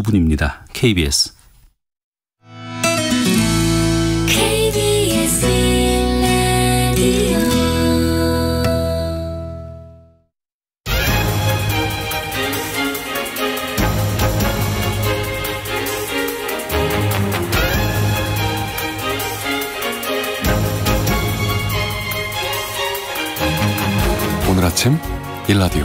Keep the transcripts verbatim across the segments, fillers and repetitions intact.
분입니다. 케이비에스. 케이비에스 라디오 오늘 아침 일라디오.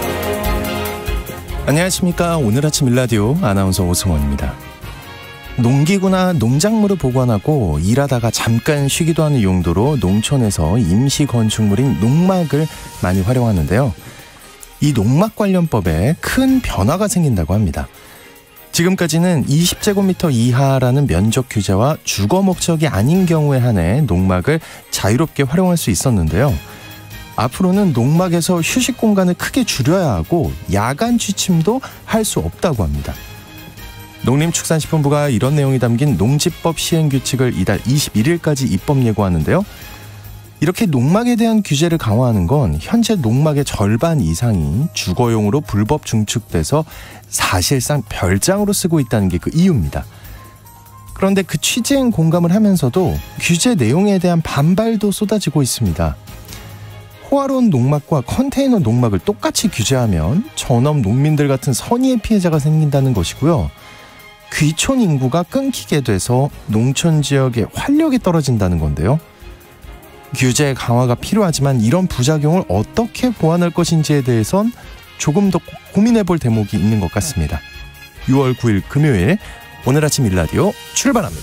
안녕하십니까. 오늘 아침 일라디오 아나운서 오승원입니다. 농기구나 농작물을 보관하고 일하다가 잠깐 쉬기도 하는 용도로 농촌에서 임시 건축물인 농막을 많이 활용하는데요. 이 농막 관련법에 큰 변화가 생긴다고 합니다. 지금까지는 이십 제곱미터 이하라는 면적 규제와 주거 목적이 아닌 경우에 한해 농막을 자유롭게 활용할 수 있었는데요. 앞으로는 농막에서 휴식 공간을 크게 줄여야 하고 야간 취침도 할 수 없다고 합니다. 농림축산식품부가 이런 내용이 담긴 농지법 시행규칙을 이달 이십일일까지 입법 예고하는데요. 이렇게 농막에 대한 규제를 강화하는 건 현재 농막의 절반 이상이 주거용으로 불법 증축돼서 사실상 별장으로 쓰고 있다는 게 그 이유입니다. 그런데 그 취지엔 공감을 하면서도 규제 내용에 대한 반발도 쏟아지고 있습니다. 호화로운 농막과 컨테이너 농막을 똑같이 규제하면 전업 농민들 같은 선의의 피해자가 생긴다는 것이고요. 귀촌 인구가 끊기게 돼서 농촌 지역의 활력이 떨어진다는 건데요. 규제 강화가 필요하지만 이런 부작용을 어떻게 보완할 것인지에 대해선 조금 더 고민해 볼 대목이 있는 것 같습니다. 유월 구일 금요일 오늘 아침 일라디오 출발합니다.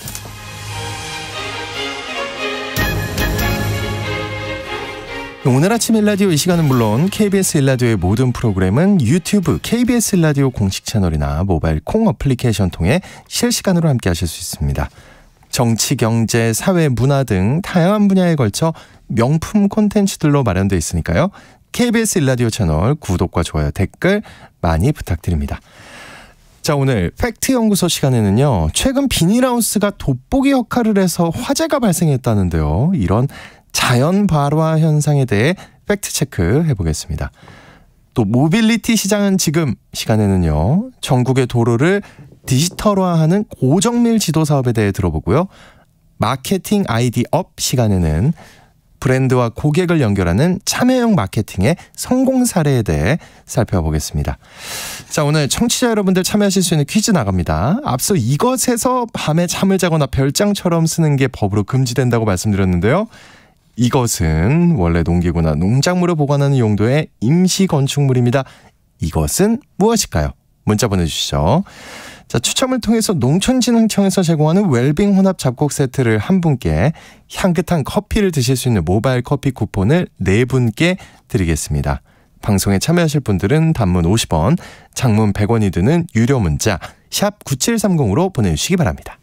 오늘 아침 일라디오 이 시간은 물론 케이비에스 일라디오의 모든 프로그램은 유튜브 케이비에스 일라디오 공식 채널이나 모바일 콩 어플리케이션 통해 실시간으로 함께 하실 수 있습니다. 정치, 경제, 사회, 문화 등 다양한 분야에 걸쳐 명품 콘텐츠들로 마련되어 있으니까요. 케이비에스 일라디오 채널 구독과 좋아요, 댓글 많이 부탁드립니다. 자, 오늘 팩트연구소 시간에는요. 최근 비닐하우스가 돋보기 역할을 해서 화재가 발생했다는데요. 이런 자연 발화 현상에 대해 팩트체크 해보겠습니다. 또 모빌리티 시장은 지금 시간에는요. 전국의 도로를 디지털화하는 고정밀 지도 사업에 대해 들어보고요. 마케팅 아이디 업 시간에는 브랜드와 고객을 연결하는 참여형 마케팅의 성공 사례에 대해 살펴보겠습니다. 자, 오늘 청취자 여러분들 참여하실 수 있는 퀴즈 나갑니다. 앞서 이것에서 밤에 잠을 자거나 별장처럼 쓰는 게 법으로 금지된다고 말씀드렸는데요. 이것은 원래 농기구나 농작물을 보관하는 용도의 임시 건축물입니다. 이것은 무엇일까요? 문자 보내주시죠. 자, 추첨을 통해서 농촌진흥청에서 제공하는 웰빙 혼합 잡곡 세트를 한 분께, 향긋한 커피를 드실 수 있는 모바일 커피 쿠폰을 네 분께 드리겠습니다. 방송에 참여하실 분들은 단문 오십 원, 장문 백 원이 드는 유료 문자 샵 구칠삼공으로 보내주시기 바랍니다.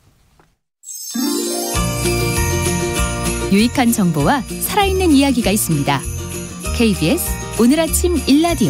유익한 정보와 살아있는 이야기가 있습니다. 케이비에스 오늘 아침 일라디오.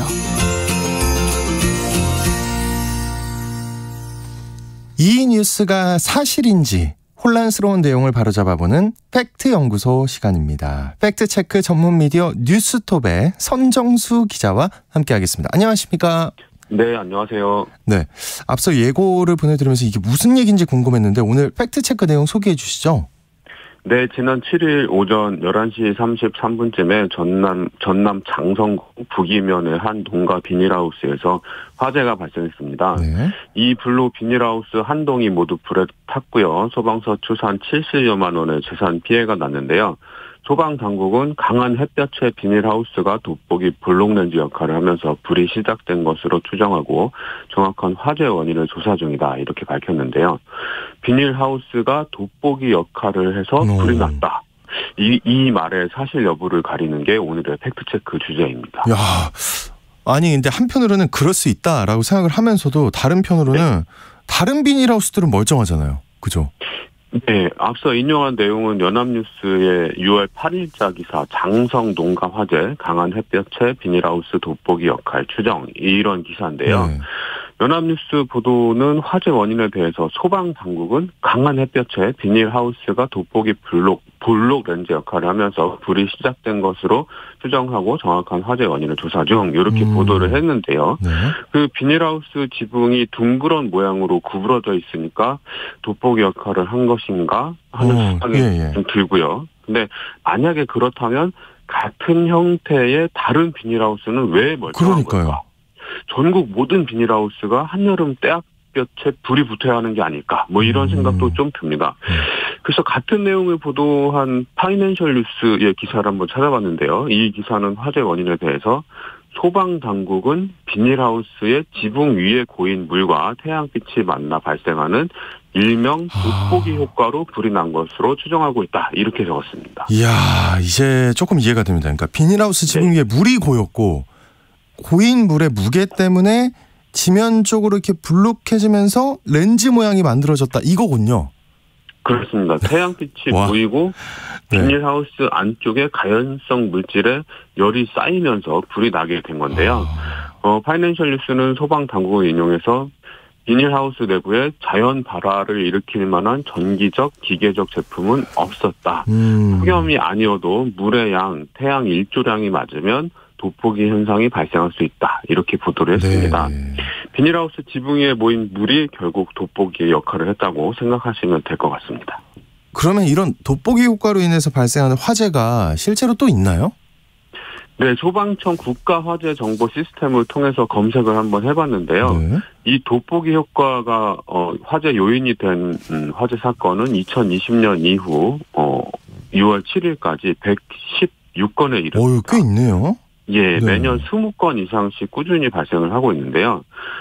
이 뉴스가 사실인지 혼란스러운 내용을 바로잡아보는 팩트연구소 시간입니다. 팩트체크 전문 미디어 뉴스톱의 선정수 기자와 함께하겠습니다. 안녕하십니까? 네, 안녕하세요. 네, 앞서 예고를 보내드리면서 이게 무슨 얘기인지 궁금했는데 오늘 팩트체크 내용 소개해 주시죠. 네, 지난 칠일 오전 열한 시 삼십삼 분쯤에 전남, 전남 장성구 북이면의 한 농가 비닐하우스에서 화재가 발생했습니다. 네. 이 불로 비닐하우스 한 동이 모두 불에 탔고요. 소방서 추산 칠십여만 원의 재산 피해가 났는데요. 소방당국은 강한 햇볕에 비닐하우스가 돋보기 블록렌즈 역할을 하면서 불이 시작된 것으로 추정하고 정확한 화재 원인을 조사 중이다 이렇게 밝혔는데요. 비닐하우스가 돋보기 역할을 해서 불이 났다. 이, 이 말의 사실 여부를 가리는 게 오늘의 팩트체크 주제입니다. 야, 아니 근데 한편으로는 그럴 수 있다라고 생각을 하면서도 다른 편으로는 네. 다른 비닐하우스들은 멀쩡하잖아요. 그죠? 네, 앞서 인용한 내용은 연합뉴스의 유월 팔일자 기사 장성 농가 화재 강한 햇볕에 비닐하우스 돋보기 역할 추정 이런 기사인데요. 네. 연합뉴스 보도는 화재 원인에 대해서 소방당국은 강한 햇볕에 비닐하우스가 돋보기 블록, 볼록 렌즈 역할을 하면서 불이 시작된 것으로 추정하고 정확한 화재 원인을 조사 중 이렇게 음. 보도를 했는데요. 네. 그 비닐하우스 지붕이 둥그런 모양으로 구부러져 있으니까 돋보기 역할을 한 것인가 하는 어, 생각이 예, 예. 좀 들고요. 근데 만약에 그렇다면 같은 형태의 다른 비닐하우스는 왜 멀쩡한 걸까? 전국 모든 비닐하우스가 한여름 때학볕에 불이 붙어야 하는 게 아닐까? 뭐 이런 생각도 좀 듭니다. 그래서 같은 내용을 보도한 파이낸셜 뉴스의 기사를 한번 찾아봤는데요. 이 기사는 화재 원인에 대해서 소방당국은 비닐하우스의 지붕 위에 고인 물과 태양빛이 만나 발생하는 일명 돋보기 효과로 불이 난 것으로 추정하고 있다. 이렇게 적었습니다. 이야, 이제 조금 이해가 됩니다. 그러니까 비닐하우스 지붕 네. 위에 물이 고였고 고인 물의 무게 때문에 지면 쪽으로 이렇게 불룩해지면서 렌즈 모양이 만들어졌다. 이거군요. 그렇습니다. 태양빛이 보이고 비닐하우스 네. 안쪽에 가연성 물질에 열이 쌓이면서 불이 나게 된 건데요. 어, 파이낸셜 뉴스는 소방당국을 인용해서 비닐하우스 내부에 자연 발화를 일으킬 만한 전기적, 기계적 제품은 없었다. 음. 폭염이 아니어도 물의 양, 태양 일조량이 맞으면 돋보기 현상이 발생할 수 있다. 이렇게 보도를 했습니다. 네. 비닐하우스 지붕 위에 모인 물이 결국 돋보기의 역할을 했다고 생각하시면 될 것 같습니다. 그러면 이런 돋보기 효과로 인해서 발생하는 화재가 실제로 또 있나요? 네, 소방청 국가화재 정보 시스템을 통해서 검색을 한번 해봤는데요. 네. 이 돋보기 효과가 어, 화재 요인이 된 음, 화재 사건은 이천이십 년 이후 어, 유월 칠일까지 백십육 건에 이릅니다. 어유, 꽤 있네요. 예, 네. 매년 이십 건 이상씩 꾸준히 발생을 하고 있는데요.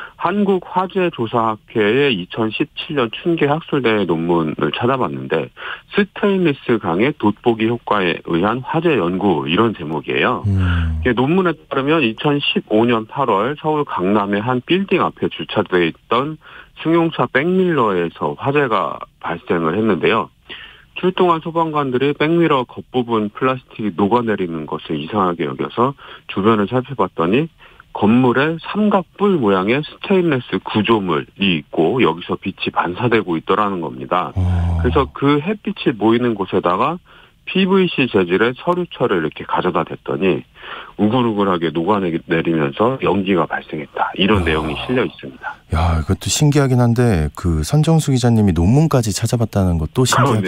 한국화재조사학회의 이천십칠 년 춘계 학술대회 논문을 찾아봤는데 스테인리스 강의 돋보기 효과에 의한 화재 연구 이런 제목이에요. 음. 논문에 따르면 이천십오 년 팔월 서울 강남의 한 빌딩 앞에 주차되어 있던 승용차 백밀러에서 화재가 발생을 했는데요. 출동한 소방관들이 백미러 겉부분 플라스틱이 녹아내리는 것을 이상하게 여겨서 주변을 살펴봤더니 건물에 삼각뿔 모양의 스테인리스 구조물이 있고 여기서 빛이 반사되고 있더라는 겁니다. 그래서 그 햇빛이 모이는 곳에다가 피브이씨 재질의 서류철을 이렇게 가져다 댔더니 우글우글하게 녹아내리면서 연기가 발생했다. 이런 야. 내용이 실려 있습니다. 야, 이것도 신기하긴 한데 그 선정수 기자님이 논문까지 찾아봤다는 것도 신기하네.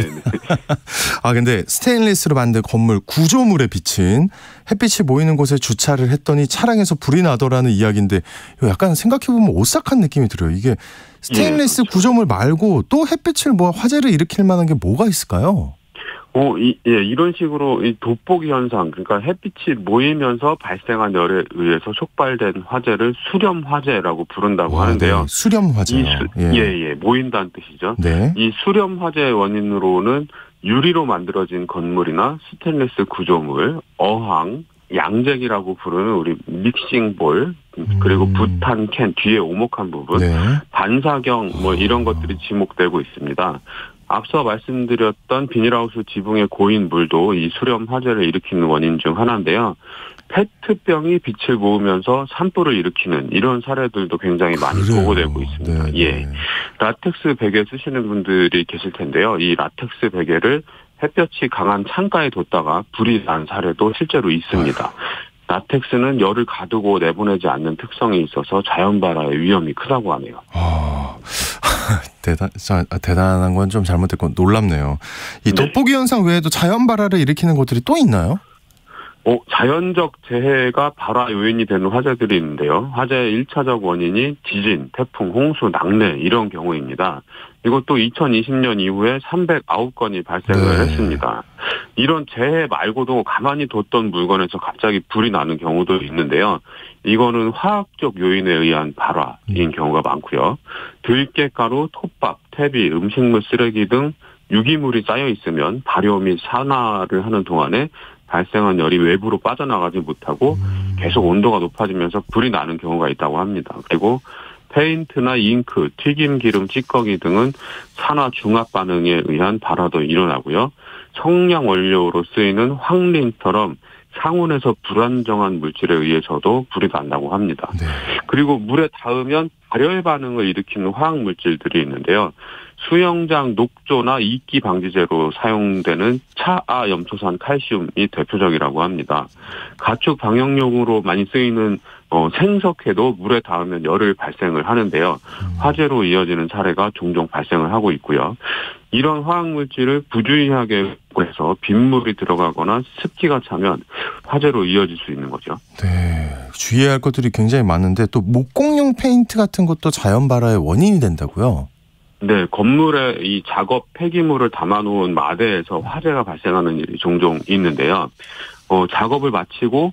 아, 근데 스테인리스로 만든 건물 구조물에 비친 햇빛이 모이는 곳에 주차를 했더니 차량에서 불이 나더라는 이야기인데 약간 생각해보면 오싹한 느낌이 들어요. 이게 스테인리스 예, 그렇죠. 구조물 말고 또 햇빛을 뭐 화재를 일으킬 만한 게 뭐가 있을까요? 오, 이, 예, 이런 식으로 이 돋보기 현상, 그러니까 햇빛이 모이면서 발생한 열에 의해서 촉발된 화재를 수렴 화재라고 부른다고 아, 하는데요. 네. 수렴 화재. 예. 예, 예, 모인다는 뜻이죠. 네. 이 수렴 화재의 원인으로는 유리로 만들어진 건물이나 스테인리스 구조물, 어항, 양재기라고 부르는 우리 믹싱볼, 그리고 부탄 캔 뒤에 오목한 부분, 네. 반사경 뭐 이런 것들이 지목되고 있습니다. 앞서 말씀드렸던 비닐하우스 지붕에 고인 물도 이 수렴 화재를 일으키는 원인 중 하나인데요. 페트병이 빛을 모으면서 산불을 일으키는 이런 사례들도 굉장히 많이 그래요. 보고되고 있습니다. 네네. 예, 라텍스 베개 쓰시는 분들이 계실 텐데요. 이 라텍스 베개를 햇볕이 강한 창가에 뒀다가 불이 난 사례도 실제로 있습니다. 라텍스는 열을 가두고 내보내지 않는 특성이 있어서 자연 발화의 위험이 크다고 하네요. 아, 대단, 대단한 건 좀 잘못됐고 놀랍네요. 이 돋보기 네. 현상 외에도 자연 발화를 일으키는 것들이 또 있나요? 어, 자연적 재해가 발화 요인이 되는 화재들이 있는데요. 화재의 일 차적 원인이 지진, 태풍, 홍수, 낙뢰 이런 경우입니다. 이것도 이천이십 년 이후에 삼백구 건이 발생을 네. 했습니다. 이런 재해 말고도 가만히 뒀던 물건에서 갑자기 불이 나는 경우도 있는데요. 이거는 화학적 요인에 의한 발화인 경우가 많고요. 들깨가루, 톱밥, 퇴비, 음식물 쓰레기 등 유기물이 쌓여 있으면 발효 및 산화를 하는 동안에 발생한 열이 외부로 빠져나가지 못하고 계속 온도가 높아지면서 불이 나는 경우가 있다고 합니다. 그리고 페인트나 잉크, 튀김 기름, 찌꺼기 등은 산화 중합 반응에 의한 발화도 일어나고요. 성냥 원료로 쓰이는 황린처럼 상온에서 불안정한 물질에 의해서도 불이 난다고 합니다. 네. 그리고 물에 닿으면 발열 반응을 일으키는 화학 물질들이 있는데요. 수영장 녹조나 이끼 방지제로 사용되는 차아염초산 칼슘이 대표적이라고 합니다. 가축 방역용으로 많이 쓰이는 어, 생석회도 물에 닿으면 열을 발생을 하는데요. 화재로 이어지는 사례가 종종 발생을 하고 있고요. 이런 화학물질을 부주의하게 해서 빗물이 들어가거나 습기가 차면 화재로 이어질 수 있는 거죠. 네, 주의해야 할 것들이 굉장히 많은데 또 목공용 페인트 같은 것도 자연 발화의 원인이 된다고요? 네, 건물에 이 작업 폐기물을 담아놓은 마대에서 화재가 발생하는 일이 종종 있는데요. 어, 작업을 마치고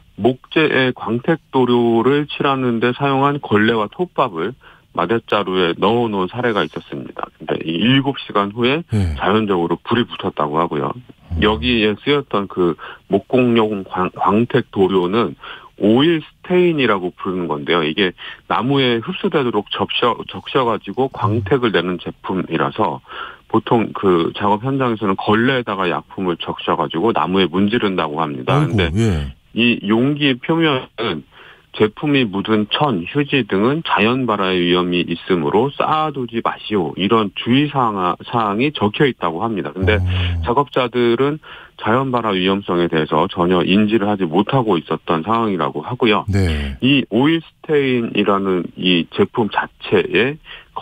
목재에 광택도료를 칠하는 데 사용한 걸레와 톱밥을 마대자루에 넣어놓은 사례가 있었습니다. 근데 이 일곱 시간 후에 네. 자연적으로 불이 붙었다고 하고요. 여기에 쓰였던 그 목공용 광, 광택도료는 오일 스테인이라고 부르는 건데요. 이게 나무에 흡수되도록 적셔, 적셔가지고 광택을 내는 제품이라서 보통 그 작업 현장에서는 걸레에다가 약품을 적셔가지고 나무에 문지른다고 합니다. 그런데 예. 이 용기 표면은 제품이 묻은 천, 휴지 등은 자연 발화의 위험이 있으므로 쌓아두지 마시오. 이런 주의사항이 적혀 있다고 합니다. 근데 오. 작업자들은 자연 발화 위험성에 대해서 전혀 인지를 하지 못하고 있었던 상황이라고 하고요. 네. 이 오일스테인이라는 이 제품 자체에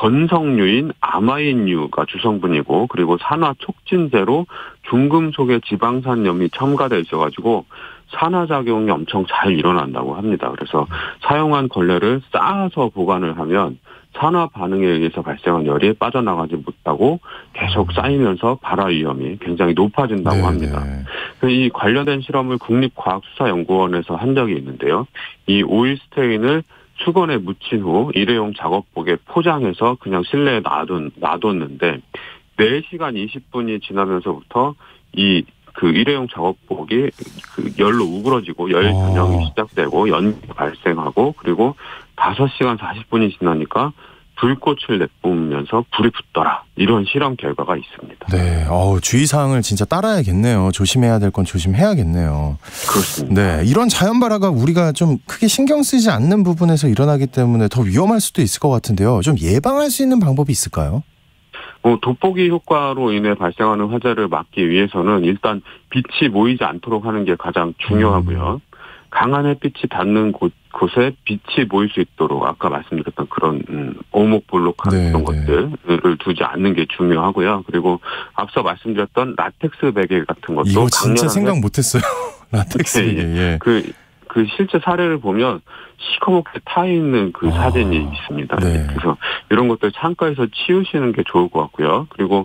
건성류인 아마인유가 주성분이고 그리고 산화 촉진제로 중금속의 지방산염이 첨가되어 있어가지고 산화작용이 엄청 잘 일어난다고 합니다. 그래서 사용한 걸레를 쌓아서 보관을 하면 산화 반응에 의해서 발생한 열이 빠져나가지 못하고 계속 쌓이면서 발화 위험이 굉장히 높아진다고 네네. 합니다. 이 관련된 실험을 국립과학수사연구원에서 한 적이 있는데요. 이 오일스테인을 수건에 묻힌 후 일회용 작업복에 포장해서 그냥 실내에 놔둔, 놔뒀는데 네 시간 이십 분이 지나면서부터 이 그 일회용 작업복이 그 열로 우그러지고 열 변형이 시작되고 연기가 발생하고 그리고 다섯 시간 사십 분이 지나니까 불꽃을 내뿜으면서 불이 붙더라. 이런 실험 결과가 있습니다. 네, 어우, 주의사항을 진짜 따라야겠네요. 조심해야 될 건 조심해야겠네요. 그렇습니다. 네, 이런 자연 발화가 우리가 좀 크게 신경 쓰지 않는 부분에서 일어나기 때문에 더 위험할 수도 있을 것 같은데요. 좀 예방할 수 있는 방법이 있을까요? 어, 돋보기 효과로 인해 발생하는 화재를 막기 위해서는 일단 빛이 모이지 않도록 하는 게 가장 중요하고요. 음. 강한 햇빛이 닿는 곳, 곳에 빛이 모일 수 있도록 아까 말씀드렸던 그런 음, 오목볼록한 네, 그런 네. 것들을 두지 않는 게 중요하고요. 그리고 앞서 말씀드렸던 라텍스 베개 같은 것도 이거 진짜 생각 못했어요. 라텍스 네, 베개. 예. 그 그 실제 사례를 보면 시커멓게 타 있는 그 아, 사진이 있습니다. 네. 그래서 이런 것들 창가에서 치우시는 게 좋을 것 같고요. 그리고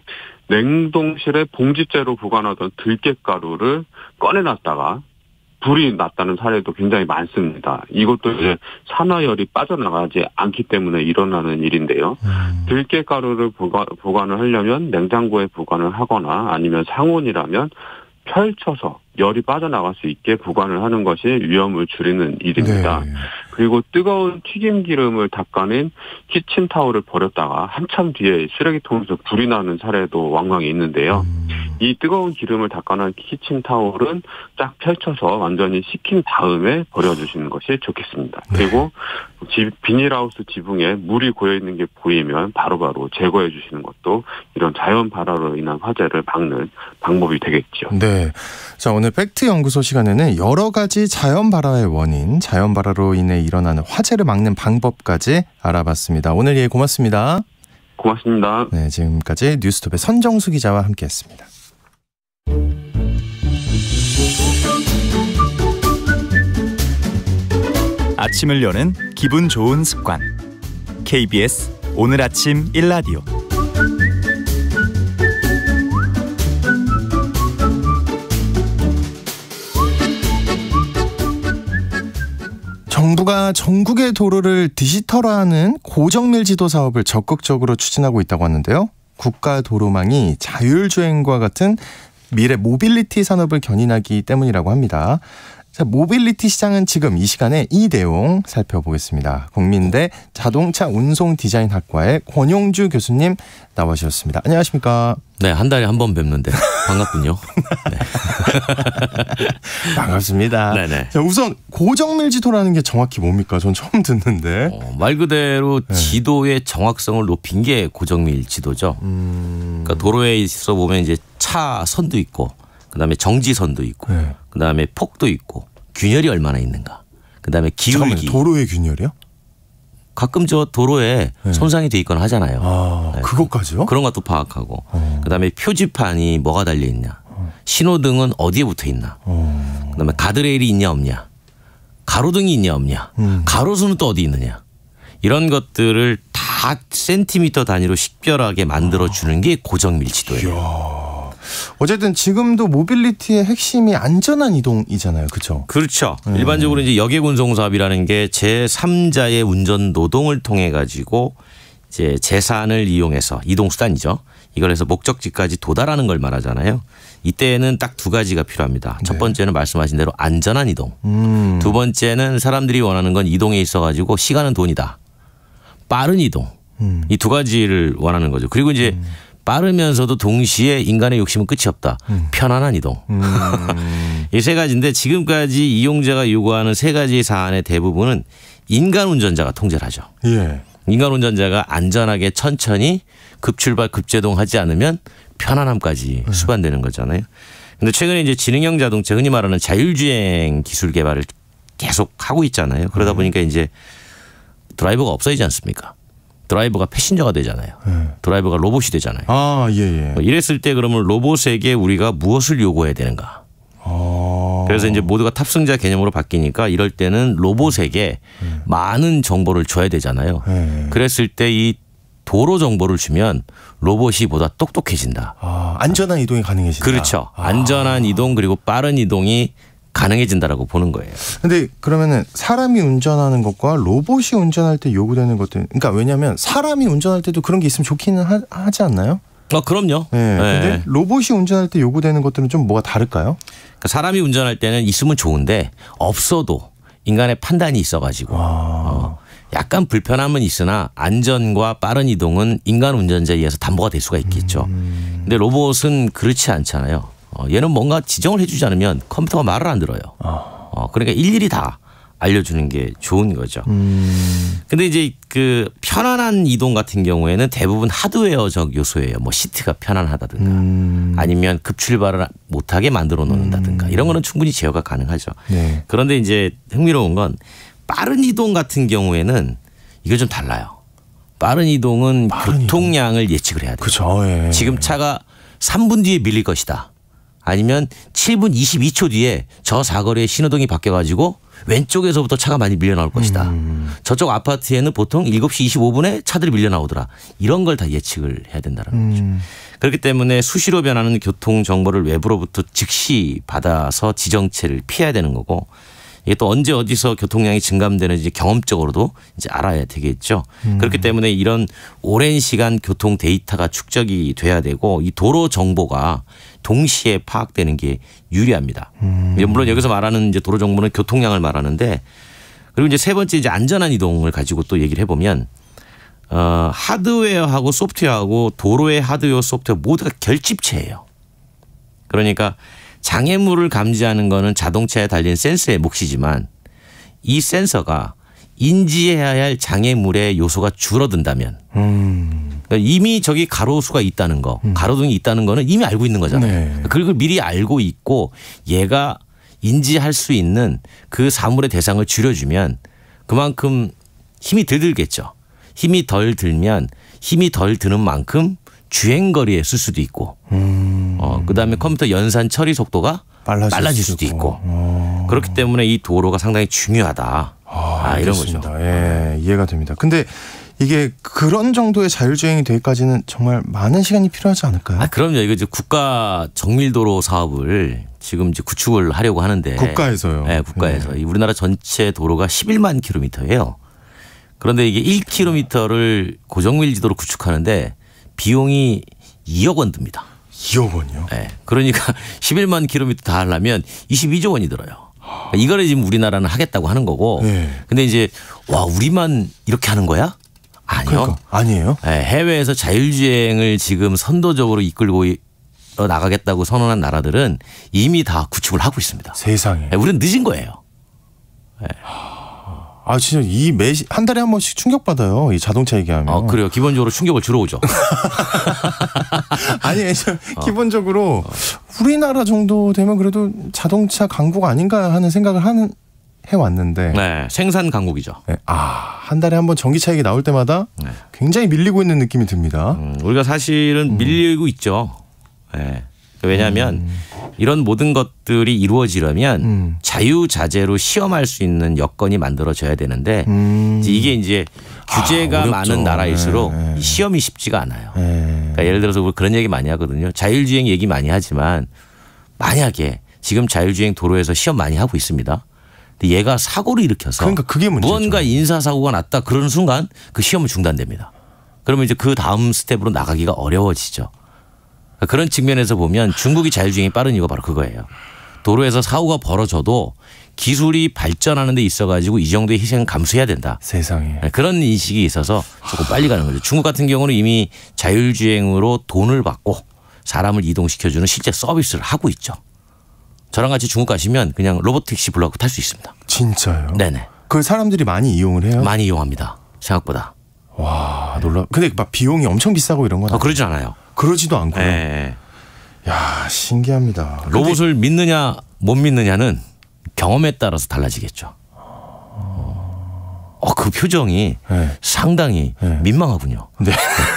냉동실에 봉지째로 보관하던 들깨가루를 꺼내놨다가 불이 났다는 사례도 굉장히 많습니다. 이것도 이제 산화열이 빠져나가지 않기 때문에 일어나는 일인데요. 음. 들깨가루를 보관, 보관을 하려면 냉장고에 보관을 하거나 아니면 상온이라면 펼쳐서 열이 빠져나갈 수 있게 보관을 하는 것이 위험을 줄이는 일입니다. 네. 그리고 뜨거운 튀김 기름을 닦아낸 키친타올을 버렸다가 한참 뒤에 쓰레기통에서 불이 나는 사례도 왕왕 있는데요. 음. 이 뜨거운 기름을 닦아낸 키친타올은 쫙 펼쳐서 완전히 식힌 다음에 버려주시는 것이 좋겠습니다. 네. 그리고 집, 비닐하우스 지붕에 물이 고여있는 게 보이면 바로바로 제거해 주시는 것도 이런 자연 발화로 인한 화재를 막는 방법이 되겠죠. 네. 자, 오늘 팩트 연구소 시간에는 여러 가지 자연 발화의 원인, 자연 발화로 인해 일어나는 화재를 막는 방법까지 알아봤습니다. 오늘 예 고맙습니다. 고맙습니다. 네, 지금까지 뉴스톱의 선정수 기자와 함께했습니다. 아침을 여는 기분 좋은 습관. 케이비에스 오늘 아침 일라디오. 정부가 전국의 도로를 디지털화하는 고정밀 지도 사업을 적극적으로 추진하고 있다고 하는데요. 국가 도로망이 자율주행과 같은 미래 모빌리티 산업을 견인하기 때문이라고 합니다. 자, 모빌리티 시장은 지금 이 시간에 이 내용 살펴보겠습니다. 국민대 자동차 운송 디자인 학과의 권용주 교수님 나와주셨습니다. 안녕하십니까? 네, 한 달에 한 번 뵙는데 반갑군요. 네. 반갑습니다. 네네. 자, 우선 고정밀 지도라는 게 정확히 뭡니까? 전 처음 듣는데. 어, 말 그대로 네. 지도의 정확성을 높인 게 고정밀 지도죠. 음... 그러니까 도로에 있어 보면 이제 차선도 있고, 그다음에 정지선도 있고, 네. 그다음에 폭도 있고, 균열이 얼마나 있는가. 그다음에 기울기. 잠깐만요. 도로의 균열이요? 가끔 저 도로에 네. 손상이 돼 있거나 하잖아요. 아, 네. 그것까지요? 그런 것도 파악하고. 어. 그다음에 표지판이 뭐가 달려 있냐. 어. 신호등은 어디에 붙어 있나. 어. 그다음에 가드레일이 있냐 없냐. 가로등이 있냐 없냐. 음. 가로수는 또 어디 있느냐. 이런 것들을 다 센티미터 단위로 식별하게 만들어주는 게 고정밀 지도예요. 이야. 어쨌든 지금도 모빌리티의 핵심이 안전한 이동이잖아요. 그렇죠? 그렇죠. 네. 일반적으로 이제 여객운송 사업이라는 게 제삼자의 운전 노동을 통해 가지고 이제 재산을 이용해서 이동수단이죠. 이걸 해서 목적지까지 도달하는 걸 말하잖아요. 이때는 딱 두 가지가 필요합니다. 첫 번째는 말씀하신 대로 안전한 이동. 음. 두 번째는 사람들이 원하는 건 이동에 있어 가지고 시간은 돈이다. 빠른 이동. 음. 이 두 가지를 원하는 거죠. 그리고 이제 음. 빠르면서도 동시에 인간의 욕심은 끝이 없다. 음. 편안한 이동. 음. 이 세 가지인데 지금까지 이용자가 요구하는 세 가지 사안의 대부분은 인간 운전자가 통제를 하죠. 예. 인간 운전자가 안전하게 천천히 급출발 급제동하지 않으면 편안함까지 예. 수반되는 거잖아요. 그런데 최근에 이제 지능형 자동차 흔히 말하는 자율주행 기술 개발을 계속 하고 있잖아요. 그러다 보니까 이제 드라이버가 없어지지 않습니까? 드라이버가 패신저가 되잖아요. 네. 드라이버가 로봇이 되잖아요. 아, 예, 예. 이랬을 때 그러면 로봇에게 우리가 무엇을 요구해야 되는가? 아. 그래서 이제 모두가 탑승자 개념으로 바뀌니까 이럴 때는 로봇에게 네. 많은 정보를 줘야 되잖아요. 네. 그랬을 때 이 도로 정보를 주면 로봇이 보다 똑똑해진다. 아, 안전한 이동이 가능해진다. 그렇죠. 아. 안전한 이동 그리고 빠른 이동이 가능해진다라고 보는 거예요. 근데 그러면은 사람이 운전하는 것과 로봇이 운전할 때 요구되는 것들, 그러니까 왜냐하면 사람이 운전할 때도 그런 게 있으면 좋기는 하, 하지 않나요? 아, 그럼요. 네. 네. 근데 로봇이 운전할 때 요구되는 것들은 좀 뭐가 다를까요? 그러니까 사람이 운전할 때는 있으면 좋은데 없어도 인간의 판단이 있어가지고 어, 약간 불편함은 있으나 안전과 빠른 이동은 인간 운전자에 의해서 담보가 될 수가 있겠죠. 음. 근데 로봇은 그렇지 않잖아요. 어, 얘는 뭔가 지정을 해주지 않으면 컴퓨터가 말을 안 들어요. 어, 그러니까 일일이 다 알려주는 게 좋은 거죠. 음. 근데 이제 그 편안한 이동 같은 경우에는 대부분 하드웨어적 요소예요. 뭐 시트가 편안하다든가 음. 아니면 급출발을 못하게 만들어 놓는다든가 음. 이런 거는 충분히 제어가 가능하죠. 네. 그런데 이제 흥미로운 건 빠른 이동 같은 경우에는 이게 좀 달라요. 빠른 이동은 빠른 교통량을 이동. 예측을 해야 돼요. 그렇죠. 예. 지금 차가 삼 분 뒤에 밀릴 것이다. 아니면 칠 분 이십이 초 뒤에 저 사거리에 신호등이 바뀌어가지고 왼쪽에서부터 차가 많이 밀려 나올 것이다. 음. 저쪽 아파트에는 보통 일곱 시 이십오 분에 차들이 밀려 나오더라. 이런 걸 다 예측을 해야 된다는 음. 거죠. 그렇기 때문에 수시로 변하는 교통 정보를 외부로부터 즉시 받아서 지정체를 피해야 되는 거고 이게 또 언제 어디서 교통량이 증감되는지 경험적으로도 이제 알아야 되겠죠. 음. 그렇기 때문에 이런 오랜 시간 교통 데이터가 축적이 돼야 되고 이 도로 정보가 동시에 파악되는 게 유리합니다. 음. 물론 여기서 말하는 이제 도로 정보는 교통량을 말하는데 그리고 이제 세 번째 이제 안전한 이동을 가지고 또 얘기를 해보면 어, 하드웨어하고 소프트웨어하고 도로의 하드웨어 소프트웨어 모두가 결집체예요. 그러니까 장애물을 감지하는 거는 자동차에 달린 센서의 몫이지만 이 센서가 인지해야 할 장애물의 요소가 줄어든다면 음. 그러니까 이미 저기 가로수가 있다는 거 음. 가로등이 있다는 거는 이미 알고 있는 거잖아요. 네. 그걸 미리 알고 있고 얘가 인지할 수 있는 그 사물의 대상을 줄여주면 그만큼 힘이 덜 들겠죠. 힘이 덜 들면 힘이 덜 드는 만큼 주행거리에 쓸 수도 있고 음. 어, 그다음에 컴퓨터 연산 처리 속도가 빨라질, 빨라질 수도 있고 어. 그렇기 때문에 이 도로가 상당히 중요하다. 아, 아, 이런 거죠. 예, 이해가 됩니다. 근데 이게 그런 정도의 자율주행이 되기까지는 정말 많은 시간이 필요하지 않을까요? 아, 그럼요. 이거 이제 국가 정밀도로 사업을 지금 이제 구축을 하려고 하는데 국가에서요. 네, 국가에서 네. 우리나라 전체 도로가 십일만 킬로미터예요. 그런데 이게 일 킬로미터를 고정밀 지도로 구축하는데 비용이 이억 원 듭니다. 이억 원이요? 네. 그러니까 십일만 킬로미터 다 하려면 이십이조 원이 들어요. 그러니까 이거를 지금 우리나라는 하겠다고 하는 거고. 네. 근데 이제 와 우리만 이렇게 하는 거야? 아니요. 그러니까, 아니에요. 네, 해외에서 자율주행을 지금 선도적으로 이끌고 나가겠다고 선언한 나라들은 이미 다 구축을 하고 있습니다. 세상에. 네, 우리는 늦은 거예요. 네. 아 진짜 이 매 한 달에 한 번씩 충격 받아요. 이 자동차 얘기하면. 어, 그래요. 기본적으로 충격을 주러 오죠. 아니 어. 기본적으로 우리나라 정도 되면 그래도 자동차 강국 아닌가 하는 생각을 하는 해왔는데. 네, 생산 강국이죠. 네. 아 한 달에 한 번 전기차 얘기 나올 때마다 네. 굉장히 밀리고 있는 느낌이 듭니다. 음, 우리가 사실은 음. 밀리고 있죠. 네. 왜냐하면 음. 이런 모든 것들이 이루어지려면 음. 자유자재로 시험할 수 있는 여건이 만들어져야 되는데 음. 이게 이제 규제가 아, 많은 나라일수록 네, 네. 시험이 쉽지가 않아요. 네. 그러니까 예를 들어서 그런 얘기 많이 하거든요. 자율주행 얘기 많이 하지만 만약에 지금 자율주행 도로에서 시험 많이 하고 있습니다. 근데 얘가 사고를 일으켜서 그러니까 그게 문제죠. 무언가 인사사고가 났다 그러는 순간 그 시험은 중단됩니다. 그러면 이제 그 다음 스텝으로 나가기가 어려워지죠. 그런 측면에서 보면 중국이 자율주행이 빠른 이유가 바로 그거예요. 도로에서 사고가 벌어져도 기술이 발전하는 데 있어가지고 이 정도의 희생은 감수해야 된다. 세상에. 그런 인식이 있어서 조금 빨리 가는 거죠. 중국 같은 경우는 이미 자율주행으로 돈을 받고 사람을 이동시켜주는 실제 서비스를 하고 있죠. 저랑 같이 중국 가시면 그냥 로봇 택시 불러갖고 탈 수 있습니다. 진짜요? 네네. 그 사람들이 많이 이용을 해요? 많이 이용합니다. 생각보다. 와 놀라. 근데 막 비용이 엄청 비싸고 이런 건 어, 그러지 않아요. 그러지도 않고요. 네. 야 신기합니다. 로봇을 근데... 믿느냐 못 믿느냐는 경험에 따라서 달라지겠죠. 어, 그 표정이 네. 상당히 네. 민망하군요. 네.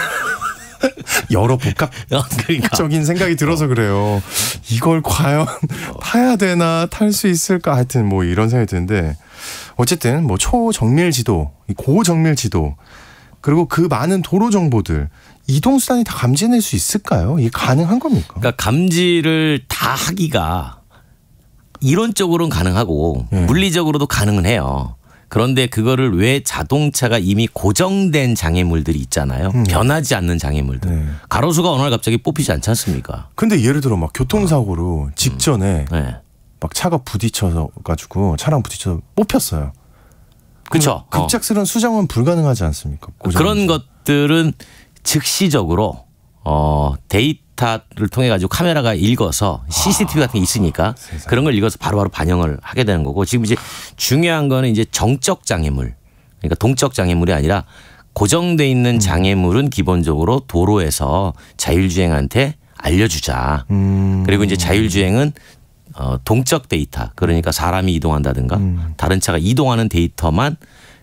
여러 복합적인 그러니까. 생각이 들어서 그래요. 이걸 과연 타야 되나 탈 수 있을까 하여튼 뭐 이런 생각이 드는데 어쨌든 뭐 초정밀 지도, 고정밀 지도 그리고 그 많은 도로 정보들 이동 수단이 다 감지해낼 수 있을까요? 이게 가능한 겁니까? 그러니까 감지를 다 하기가 이론적으로는 가능하고 네. 물리적으로도 가능은 해요. 그런데 그거를 왜 자동차가 이미 고정된 장애물들이 있잖아요. 음. 변하지 않는 장애물들. 네. 가로수가 어느 날 갑자기 뽑히지 않지 않습니까? 근데 예를 들어 막 교통사고로 어. 직전에 음. 네. 막 차가 부딪혀서 가지고 차랑 부딪혀서 뽑혔어요. 그렇죠. 급작스러운 어. 수정은 불가능하지 않습니까? 그런 것들은 즉시적으로 어, 데이터를 통해 가지고 카메라가 읽어서 씨씨티비 같은 게 있으니까 세상에. 그런 걸 읽어서 바로바로 반영을 하게 되는 거고 지금 이제 중요한 거는 이제 정적 장애물 그러니까 동적 장애물이 아니라 고정돼 있는 장애물은 기본적으로 도로에서 자율주행한테 알려주자. 음. 그리고 이제 자율주행은 어, 동적 데이터 그러니까 사람이 이동한다든가 음. 다른 차가 이동하는 데이터만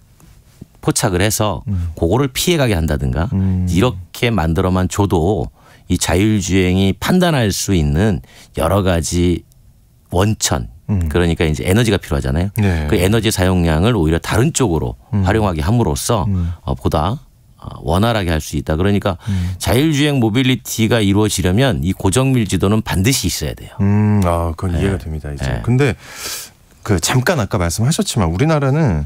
포착을 해서 음. 그거를 피해가게 한다든가 음. 이렇게 만들어만 줘도 이 자율주행이 판단할 수 있는 여러 가지 원천 음. 그러니까 이제 에너지가 필요하잖아요. 네. 그 에너지 사용량을 오히려 다른 쪽으로 음. 활용하게 함으로써 음. 어, 보다 원활하게 할 수 있다. 그러니까 음. 자율주행 모빌리티가 이루어지려면 이 고정밀 지도는 반드시 있어야 돼요. 음, 아, 그건 네. 이해가 됩니다. 이제. 네. 근데 그 잠깐 아까 말씀하셨지만 우리나라는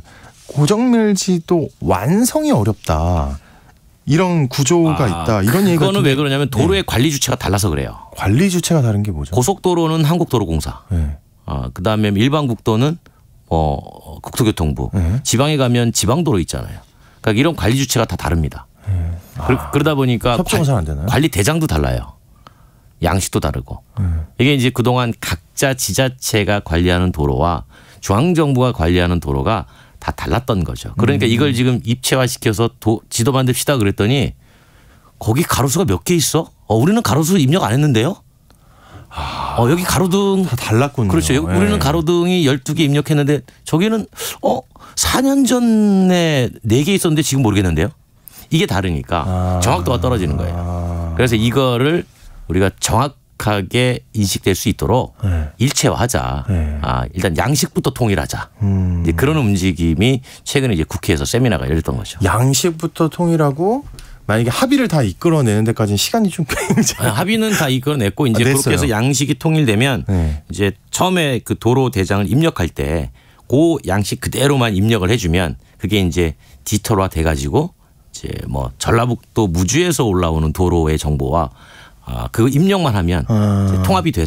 고정밀지도 완성이 어렵다. 이런 구조가 아, 있다. 이런 얘기가 그거는 왜 그러냐면 도로의 네. 관리 주체가 달라서 그래요. 관리 주체가 다른 게 뭐죠? 고속도로는 한국도로공사. 네. 어, 그다음에 일반 국도는 어, 국토교통부. 네. 지방에 가면 지방도로 있잖아요. 그러니까 이런 관리 주체가 다 다릅니다. 네. 아, 그러다 보니까 협조가 잘 안 되나요? 관리 대장도 달라요. 양식도 다르고. 네. 이게 이제 그동안 각자 지자체가 관리하는 도로와 중앙정부가 관리하는 도로가 다 달랐던 거죠. 그러니까 음. 이걸 지금 입체화시켜서 도, 지도 만듭시다 그랬더니 거기 가로수가 몇 개 있어? 어, 우리는 가로수 입력 안 했는데요? 아, 어, 여기 가로등. 다 달랐군요. 그렇죠. 여기 네. 우리는 가로등이 열두 개 입력했는데 저기는 어, 사 년 전에 네 개 있었는데 지금 모르겠는데요? 이게 다르니까 아. 정확도가 떨어지는 거예요. 아. 그래서 이거를 우리가 정확하게 인식될 수 있도록 네. 일체화하자. 네. 아, 일단 양식부터 통일하자. 음. 이제 그런 움직임이 최근에 이제 국회에서 세미나가 열렸던 거죠. 양식부터 통일하고 만약에 합의를 다 이끌어내는 데까지는 시간이 좀 굉장히. 아니, 합의는 다 이끌어냈고 이제 아, 그렇게 해서 양식이 통일되면 네. 이제 처음에 그 도로 대장을 입력할 때 그 양식 그대로만 입력을 해주면 그게 이제 디지털화 돼가지고 이제 뭐 전라북도 무주에서 올라오는 도로의 정보와 아, 그 입력만 하면 아. 통합이 돼서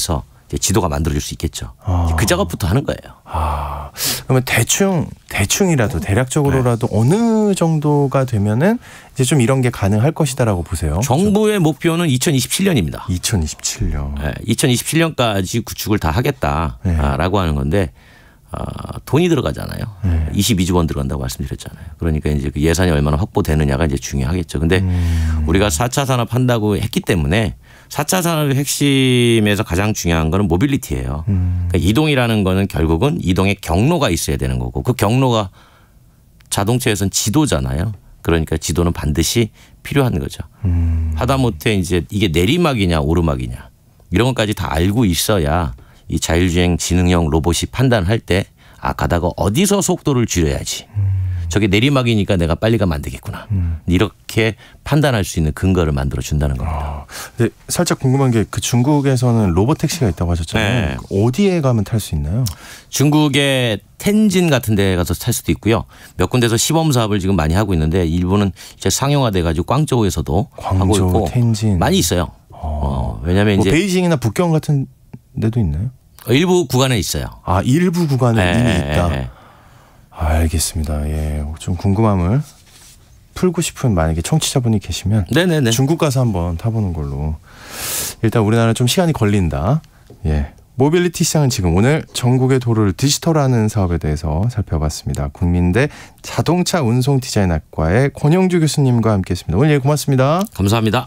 이제 지도가 만들어질 수 있겠죠. 아. 그 작업부터 하는 거예요. 아, 그러면 대충 대충이라도 대략적으로라도 네. 어느 정도가 되면은 이제 좀 이런 게 가능할 것이다라고 보세요. 정부의 목표는 이천이십칠 년입니다. 이천이십칠 년. 네, 이천이십칠 년까지 구축을 다 하겠다라고 네. 하는 건데 어, 돈이 들어가잖아요. 네. 이십이 조 원 들어간다고 말씀드렸잖아요. 그러니까 이제 그 예산이 얼마나 확보되느냐가 이제 중요하겠죠. 근데 음. 우리가 사 차 산업 한다고 했기 때문에 사 차 산업의 핵심에서 가장 중요한 거는 모빌리티예요. 음. 그러니까 이동이라는 거는 결국은 이동의 경로가 있어야 되는 거고 그 경로가 자동차에선 지도잖아요. 그러니까 지도는 반드시 필요한 거죠. 음. 하다못해 이제 이게 내리막이냐 오르막이냐 이런 것까지 다 알고 있어야 이 자율주행 지능형 로봇이 판단할 때 아 가다가 어디서 속도를 줄여야지. 음. 저게 내리막이니까 내가 빨리 가면 안 되겠구나. 음. 이렇게 판단할 수 있는 근거를 만들어 준다는 겁니다. 아, 근데 살짝 궁금한 게 그 중국에서는 로봇 택시가 있다고 하셨잖아요. 네. 어디에 가면 탈 수 있나요? 중국의 텐진 같은 데 가서 탈 수도 있고요. 몇 군데서 시범 사업을 지금 많이 하고 있는데 일부는 이제 상용화돼 가지고 광저우에서도 광저우, 하고 있고 텐진. 많이 있어요. 어, 왜냐하면 뭐 이제 베이징이나 북경 같은 데도 있나요? 일부 구간에 있어요. 아 일부 구간에 네, 이미 있다. 네. 알겠습니다. 예, 좀 궁금함을 풀고 싶은 만약에 청취자분이 계시면 네네네. 중국 가서 한번 타보는 걸로. 일단 우리나라 좀 시간이 걸린다. 예, 모빌리티 시장은 지금 오늘 전국의 도로를 디지털화하는 사업에 대해서 살펴봤습니다. 국민대 자동차 운송 디자인학과의 권영주 교수님과 함께했습니다. 오늘 예, 고맙습니다. 감사합니다.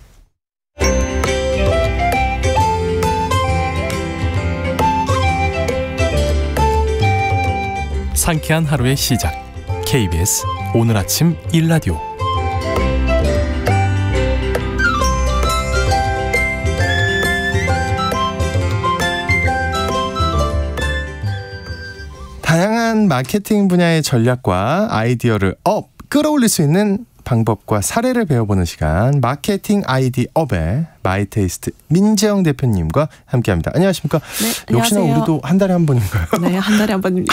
상쾌한 하루의 시작. 케이비에스 오늘 아침 일라디오. 다양한 마케팅 분야의 전략과 아이디어를 업 끌어올릴 수 있는 방법과 사례를 배워보는 시간, 마케팅 아이디 업의 마이테이스트 민재영 대표님과 함께합니다. 안녕하십니까? 네, 역시나 안녕하세요. 우리도 한 달에 한 번인가요? 네, 한 달에 한 번입니다.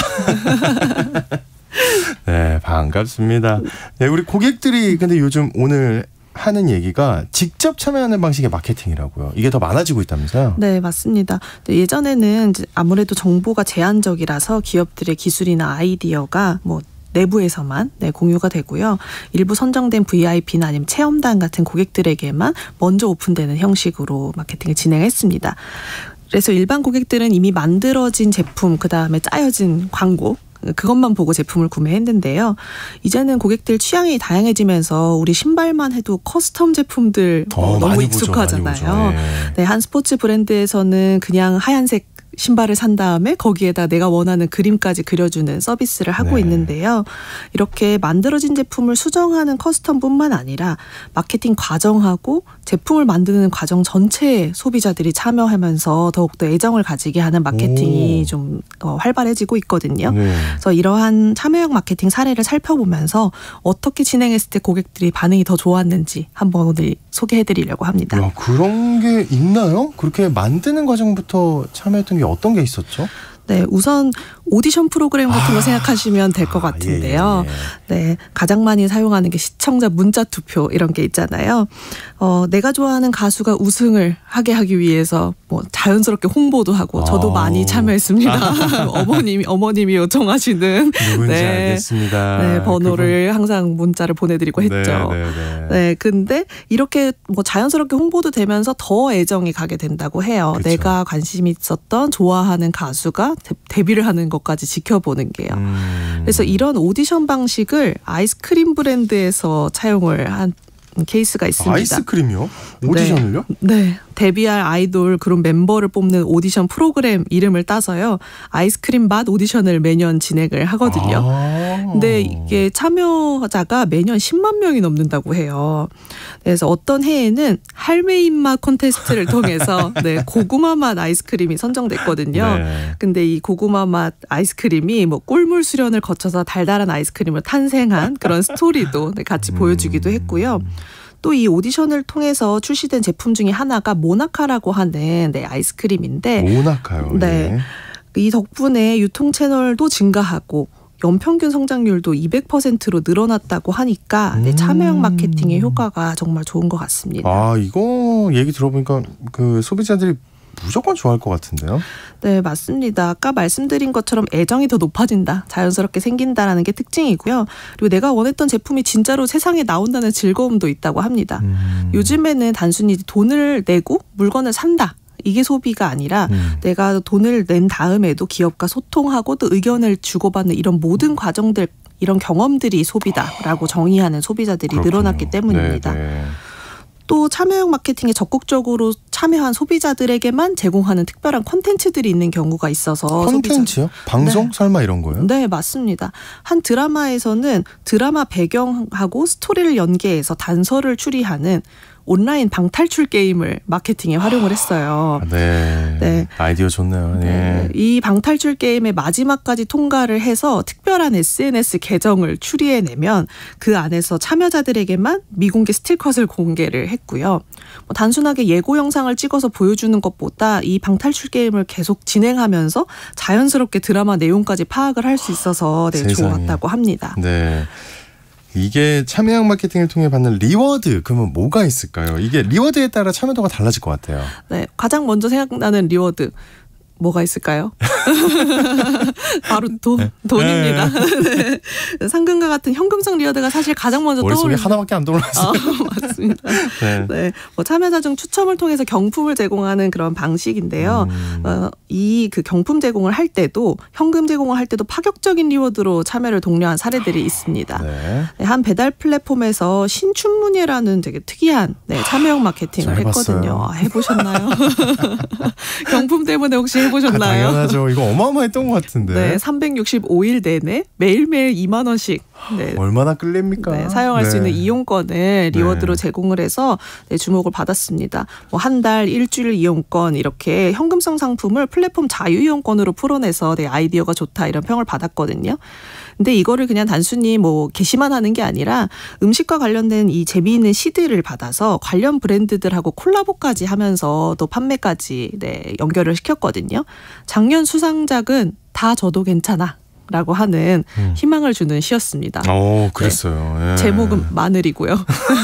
네, 반갑습니다. 네, 우리 고객들이 근데 요즘 오늘 하는 얘기가 직접 참여하는 방식의 마케팅이라고요. 이게 더 많아지고 있다면서요? 네, 맞습니다. 예전에는 이제 아무래도 정보가 제한적이라서 기업들의 기술이나 아이디어가 뭐 내부에서만 네, 공유가 되고요. 일부 선정된 브이아이피나 아니면 체험단 같은 고객들에게만 먼저 오픈되는 형식으로 마케팅을 진행했습니다. 그래서 일반 고객들은 이미 만들어진 제품, 그다음에 짜여진 광고, 그것만 보고 제품을 구매했는데요. 이제는 고객들 취향이 다양해지면서 우리 신발만 해도 커스텀 제품들 어, 너무 익숙하잖아요. 네. 네, 한 스포츠 브랜드에서는 그냥 하얀색 신발을 산 다음에 거기에다 내가 원하는 그림까지 그려주는 서비스를 하고 네. 있는데요. 이렇게 만들어진 제품을 수정하는 커스텀뿐만 아니라 마케팅 과정하고 제품을 만드는 과정 전체에 소비자들이 참여하면서 더욱더 애정을 가지게 하는 마케팅이 오. 좀 활발해지고 있거든요. 네. 그래서 이러한 참여형 마케팅 사례를 살펴보면서 어떻게 진행했을 때 고객들이 반응이 더 좋았는지 한번 오늘 소개해드리려고 합니다. 야, 그런 게 있나요? 그렇게 만드는 과정부터 참여했던 게 어떤 게 있었죠? 네, 우선 오디션 프로그램 같은 거 아, 생각하시면 될 것 같은데요. 아, 예, 예. 네, 가장 많이 사용하는 게 시청자 문자 투표 이런 게 있잖아요. 어, 내가 좋아하는 가수가 우승을 하게 하기 위해서 뭐 자연스럽게 홍보도 하고 저도 아. 많이 참여했습니다. 어머님이 어머님이 요청하시는 누군지 네, 알겠습니다. 네, 번호를 그분. 항상 문자를 보내드리고 했죠. 네, 네, 네. 네, 근데 이렇게 뭐 자연스럽게 홍보도 되면서 더 애정이 가게 된다고 해요. 그쵸. 내가 관심 있었던 좋아하는 가수가 데뷔를 하는 것까지 지켜보는 게요. 음. 그래서 이런 오디션 방식을 아이스크림 브랜드에서 차용을 한 케이스가 있습니다. 아이스크림이요? 오디션을요? 네. 네. 데뷔할 아이돌 그룹 멤버를 뽑는 오디션 프로그램 이름을 따서요. 아이스크림 맛 오디션을 매년 진행을 하거든요. 아. 근데 이게 참여자가 매년 십만 명이 넘는다고 해요. 그래서 어떤 해에는 할매 입맛 콘테스트를 통해서 네, 고구마 맛 아이스크림이 선정됐거든요. 네. 근데 이 고구마 맛 아이스크림이 뭐 꿀물 수련을 거쳐서 달달한 아이스크림으로 탄생한 그런 스토리도 같이 음. 보여주기도 했고요. 또 이 오디션을 통해서 출시된 제품 중에 하나가 모나카라고 하는 네, 아이스크림인데 모나카요. 네. 예. 이 덕분에 유통 채널도 증가하고 연평균 성장률도 이백 퍼센트로 늘어났다고 하니까 음. 네, 참여형 마케팅의 효과가 정말 좋은 것 같습니다. 아, 이거 얘기 들어보니까 그 소비자들이 무조건 좋아할 것 같은데요. 네, 맞습니다. 아까 말씀드린 것처럼 애정이 더 높아진다, 자연스럽게 생긴다라는 게 특징이고요. 그리고 내가 원했던 제품이 진짜로 세상에 나온다는 즐거움도 있다고 합니다. 음. 요즘에는 단순히 돈을 내고 물건을 산다, 이게 소비가 아니라 음. 내가 돈을 낸 다음에도 기업과 소통하고 또 의견을 주고받는 이런 모든 과정들, 이런 경험들이 소비다라고 정의하는 소비자들이 그렇군요. 늘어났기 때문입니다. 네네. 또 참여형 마케팅에 적극적으로 참여한 소비자들에게만 제공하는 특별한 콘텐츠들이 있는 경우가 있어서. 콘텐츠요? 소비자... 방송? 네. 설마 이런 거예요? 네, 맞습니다. 한 드라마에서는 드라마 배경하고 스토리를 연계해서 단서를 추리하는 온라인 방탈출 게임을 마케팅에 활용을 했어요. 네, 네. 아이디어 좋네요. 네. 네. 이 방탈출 게임의 마지막까지 통과를 해서 특별한 에스엔에스 계정을 추리해내면 그 안에서 참여자들에게만 미공개 스틸컷을 공개를 했고요. 뭐 단순하게 예고 영상을 찍어서 보여주는 것보다 이 방탈출 게임을 계속 진행하면서 자연스럽게 드라마 내용까지 파악을 할 수 있어서 네, 좋았다고 합니다. 네. 이게 참여형 마케팅을 통해 받는 리워드, 그러면 뭐가 있을까요? 이게 리워드에 따라 참여도가 달라질 것 같아요. 네, 가장 먼저 생각나는 리워드 뭐가 있을까요? 바로 돈, 돈입니다. 네. 상금과 같은 현금성 리워드가 사실 가장 먼저 떠오르는. 머릿속에 하나밖에 안 떠올랐어요. 아, 맞습니다. 네. 네. 뭐 참여자 중 추첨을 통해서 경품을 제공하는 그런 방식인데요. 음. 어, 이 그 경품 제공을 할 때도, 현금 제공을 할 때도 파격적인 리워드로 참여를 독려한 사례들이 있습니다. 네. 네, 한 배달 플랫폼에서 신춘문예라는 되게 특이한 네, 참여형 마케팅을 했거든요. 아, 해보셨나요? 경품 때문에 혹시 해보셨나요? 아, 당연하죠. 이거 어마어마했던 것 같은데. 네, 삼백육십오 일 내내 매일매일 이만 원씩 네. 얼마나 끌립니까? 네, 사용할 네. 수 있는 이용권을 리워드로 네. 제공을 해서 네, 주목을 받았습니다. 뭐 한 달, 일주일 이용권 이렇게 현금성 상품을 플랫폼 자유이용권으로 풀어내서 네, 아이디어가 좋다 이런 평을 받았거든요. 근데 이거를 그냥 단순히 뭐 게시만 하는 게 아니라 음식과 관련된 이 재미있는 시드를 받아서 관련 브랜드들하고 콜라보까지 하면서 또 판매까지 네, 연결을 시켰거든요. 작년 수상작은 다 저도 괜찮아 라고 하는 음. 희망을 주는 시였습니다. 오, 그랬어요. 네. 예. 제목은 마늘이고요.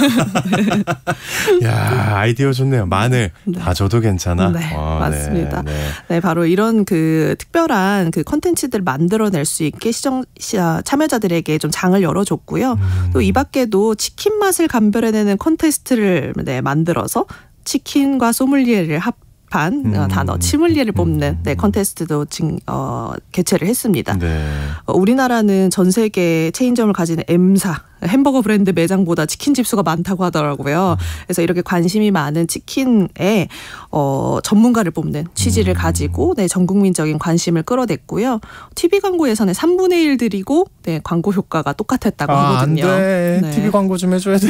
네. 야, 아이디어 좋네요. 마늘. 네. 다 줘도 괜찮아. 네, 어, 맞습니다. 네, 네. 네, 바로 이런 그 특별한 그 콘텐츠들 만들어낼 수 있게 시청 참여자들에게 좀 장을 열어줬고요. 음. 또 이 밖에도 치킨 맛을 감별해내는 콘테스트를 네, 만들어서 치킨과 소믈리에를 합 판 음. 단어 치믈리에를 뽑는 네, 컨테스트도 진, 어, 개최를 했습니다. 네. 어, 우리나라는 전 세계 체인점을 가지는 M사 햄버거 브랜드 매장보다 치킨집 수가 많다고 하더라고요. 그래서 이렇게 관심이 많은 치킨에 어, 전문가를 뽑는 취지를 가지고 네, 전 국민적인 관심을 끌어냈고요. 티비 광고 예산의 삼분의 일 들이고 네, 광고 효과가 똑같았다고 아, 하거든요. 안 돼. 네. 티비 광고 좀 해줘야 돼.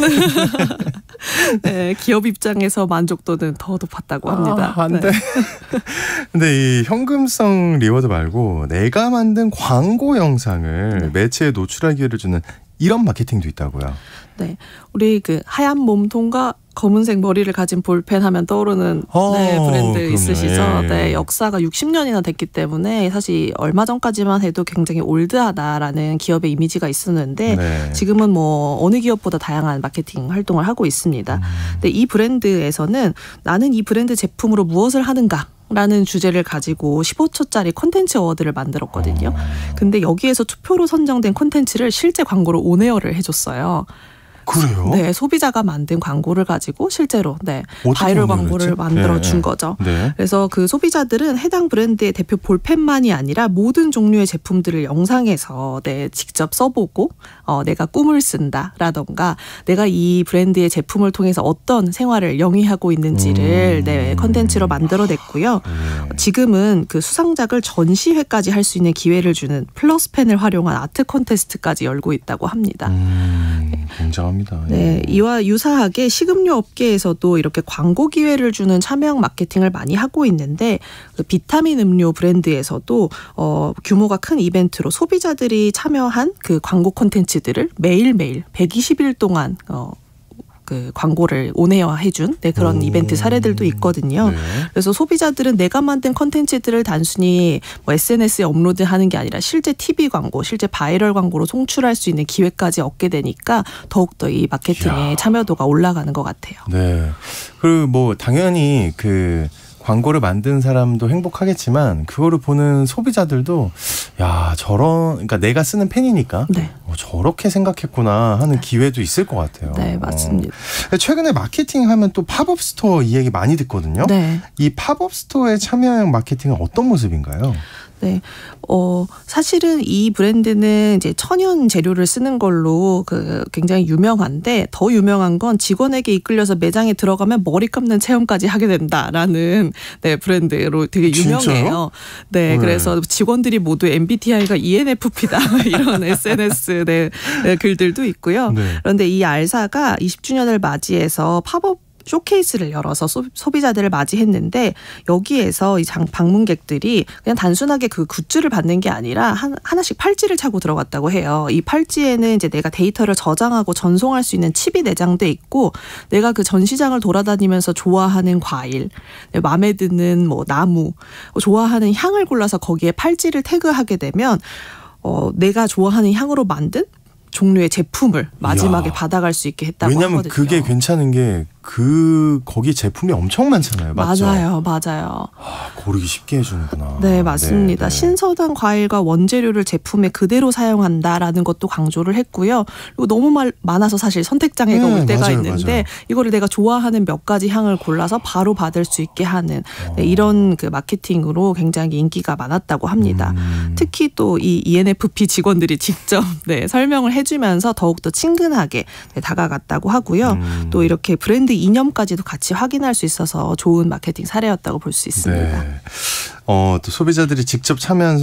네, 기업 입장에서 만족도는 더 높았다고 합니다. 아, 안 돼. 네. 근데 이 현금성 리워드 말고 내가 만든 광고 영상을 네. 매체에 노출할 기회를 주는 이런 마케팅도 있다고요. 네, 우리 그 하얀 몸통과 검은색 머리를 가진 볼펜 하면 떠오르는 어, 네, 브랜드 그럼요. 있으시죠? 예. 네, 역사가 육십 년이나 됐기 때문에 사실 얼마 전까지만 해도 굉장히 올드하다라는 기업의 이미지가 있었는데 네. 지금은 뭐 어느 기업보다 다양한 마케팅 활동을 하고 있습니다. 음. 근데 이 브랜드에서는 나는 이 브랜드 제품으로 무엇을 하는가? 라는 주제를 가지고 십오 초짜리 콘텐츠 어워드를 만들었거든요. 근데 여기에서 투표로 선정된 콘텐츠를 실제 광고로 온에어를 해줬어요. 그래요? 네, 소비자가 만든 광고를 가지고 실제로 네 바이럴 광고를 만들어 네. 준 거죠. 네. 그래서 그 소비자들은 해당 브랜드의 대표 볼펜만이 아니라 모든 종류의 제품들을 영상에서 네 직접 써보고 어, 내가 꿈을 쓴다라던가 내가 이 브랜드의 제품을 통해서 어떤 생활을 영위하고 있는지를 음. 네 컨텐츠로 만들어냈고요. 네. 지금은 그 수상작을 전시회까지 할 수 있는 기회를 주는 플러스펜을 활용한 아트 콘테스트까지 열고 있다고 합니다. 음, 굉장합니다. 네, 이와 유사하게 식음료 업계에서도 이렇게 광고 기회를 주는 참여형 마케팅을 많이 하고 있는데 그 비타민 음료 브랜드에서도 어, 규모가 큰 이벤트로 소비자들이 참여한 그 광고 콘텐츠들을 매일매일 백이십 일 동안 어, 그 광고를 온에어 해준 네, 그런 오. 이벤트 사례들도 있거든요. 네. 그래서 소비자들은 내가 만든 컨텐츠들을 단순히 뭐 에스엔에스에 업로드하는 게 아니라 실제 티비 광고, 실제 바이럴 광고로 송출할 수 있는 기회까지 얻게 되니까 더욱더 이 마케팅의 이야. 참여도가 올라가는 것 같아요. 네. 그리고 뭐 당연히 그 광고를 만든 사람도 행복하겠지만 그거를 보는 소비자들도 야 저런 그러니까 내가 쓰는 펜이니까 네. 어, 저렇게 생각했구나 하는 네. 기회도 있을 것 같아요. 네, 맞습니다. 어. 최근에 마케팅 하면 또 팝업 스토어 이 얘기 많이 듣거든요. 네. 이 팝업 스토어의 참여형 마케팅은 어떤 모습인가요? 네, 어 사실은 이 브랜드는 이제 천연 재료를 쓰는 걸로 그 굉장히 유명한데 더 유명한 건 직원에게 이끌려서 매장에 들어가면 머리 감는 체험까지 하게 된다라는 네 브랜드로 되게 유명해요. 진짜요? 네, 네, 그래서 직원들이 모두 엠비티아이가 이엔에프피다 이런 에스엔에스 네, 네, 글들도 있고요. 네. 그런데 이 알사가 이십 주년을 맞이해서 팝업 쇼케이스를 열어서 소, 소비자들을 맞이했는데 여기에서 이 장, 방문객들이 그냥 단순하게 그 굿즈를 받는 게 아니라 한, 하나씩 팔찌를 차고 들어갔다고 해요. 이 팔찌에는 이제 내가 데이터를 저장하고 전송할 수 있는 칩이 내장돼 있고 내가 그 전시장을 돌아다니면서 좋아하는 과일, 마음에 드는 뭐 나무, 좋아하는 향을 골라서 거기에 팔찌를 태그하게 되면 어, 내가 좋아하는 향으로 만든 종류의 제품을 마지막에 이야. 받아갈 수 있게 했다고 왜냐면 하거든요. 그게 괜찮은 게 그 거기 제품이 엄청 많잖아요. 맞죠? 맞아요. 맞아요. 아, 고르기 쉽게 해주는구나. 네, 맞습니다. 네, 네. 신선한 과일과 원재료를 제품에 그대로 사용한다라는 것도 강조를 했고요. 그리고 너무 말, 많아서 사실 선택장애가 네, 올 때가 맞아요, 있는데 맞아요. 이거를 내가 좋아하는 몇 가지 향을 골라서 바로 받을 수 있게 하는 네, 이런 그 마케팅으로 굉장히 인기가 많았다고 합니다. 음. 특히 또 이 이엔에프피 직원들이 직접 네, 설명을 해주면서 더욱더 친근하게 네, 다가갔다고 하고요. 음. 또 이렇게 브랜드 이념까지도 같이 확인할 수 있어서 좋은 마케팅 사례였다고 볼 수 있습니다. 네. 어, 또 소비자들이 직접